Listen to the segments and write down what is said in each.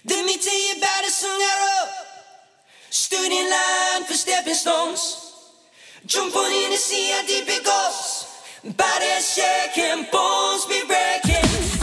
Let me tell you about a song I wrote. Stood in line for stepping stones. Jump on in and see how deep it goes. Bodies shaking, bones be breaking.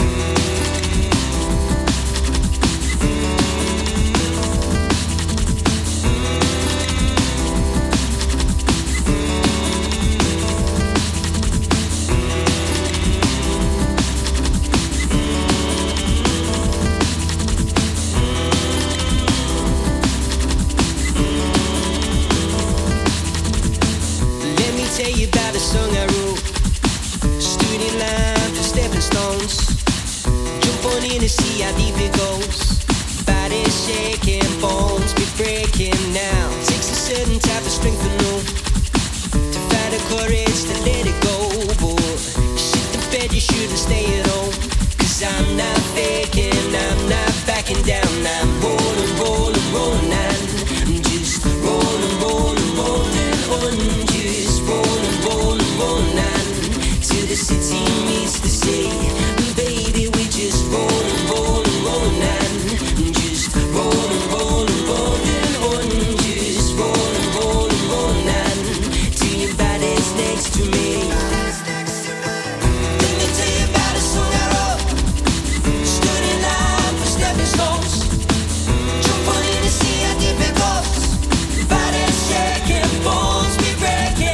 Tell you about a song I wrote. Stood in line for stepping stones. Jump on in and see how deep it goes. Bodies shaking, bones be breaking now. Takes a certain type of strength to know, to find the courage to let it go. But shit the bed, you shouldn't stay at home. Cause I'm not faking, I'm not backing down. I'm rolling, rolling, rolling. I'm just rolling, rolling, rolling on. Rolling, rolling, rolling on till the city meets the sea. Baby, we just rolling, rolling, rolling on. Just rolling, rolling, rolling on. Just rolling, rolling, rolling on till your body's next to me. Let me tell you about a song I wrote. Stood in line for stepping stones. Jump on in and see how deep it goes. Body's shaking, bones be breaking.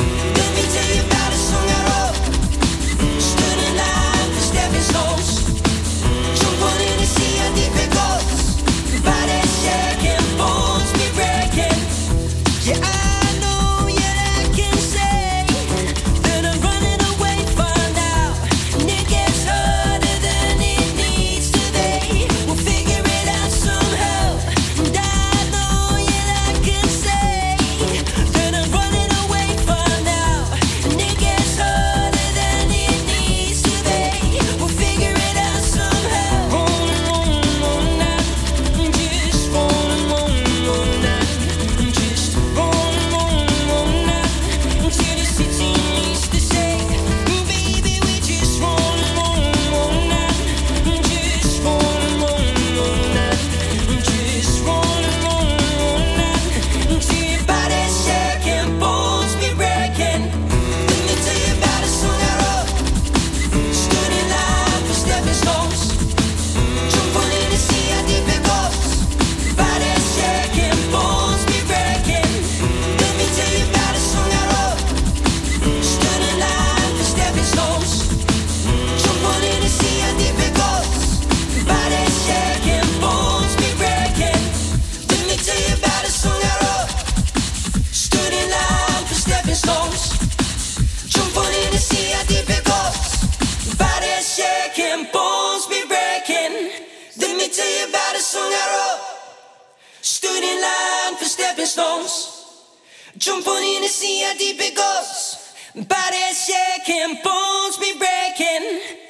Bones be breaking. Let me tell you about a song I wrote. Stood in line for stepping stones. Jump on in and see how deep it goes. Body's shaking, bones be breaking.